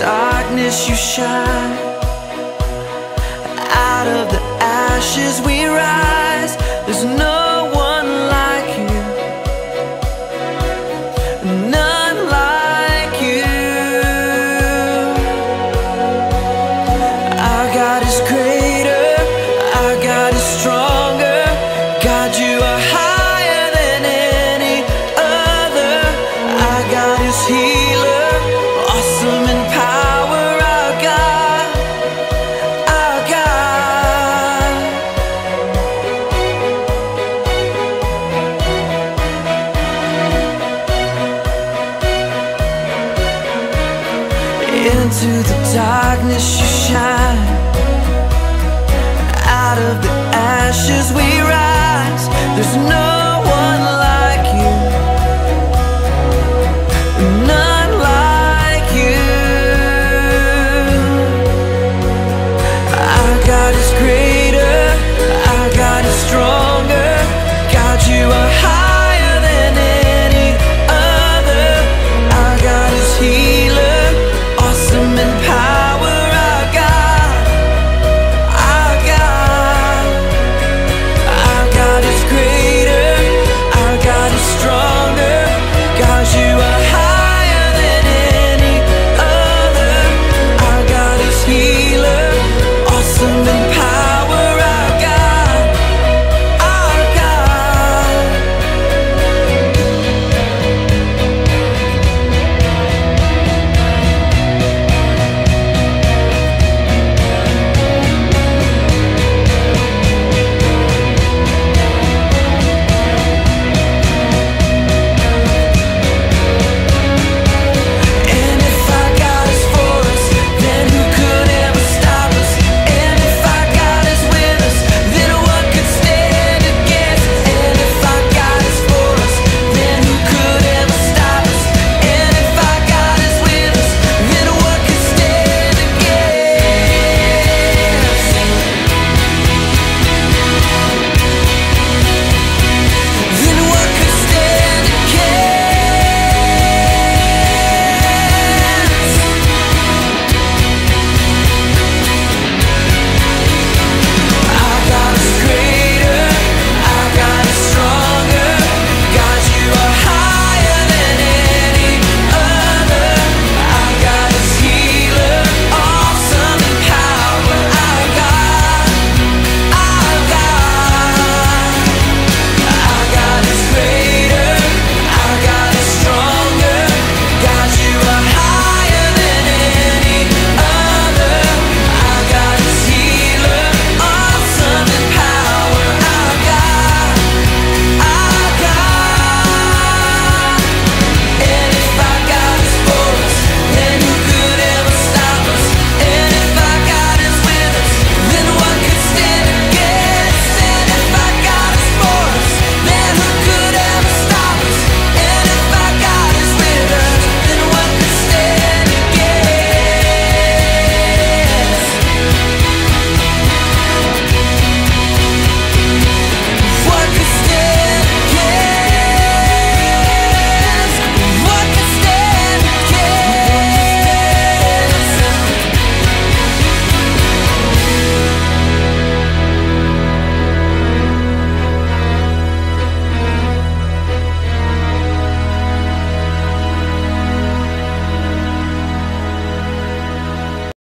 darkness you shine. Out of the ashes we rise. There's no one like you, none like you. Our God is greater, our God is stronger. God, you are higher than any other. Our God is healer, awesome in power. Our God, our God. Into the darkness you shine.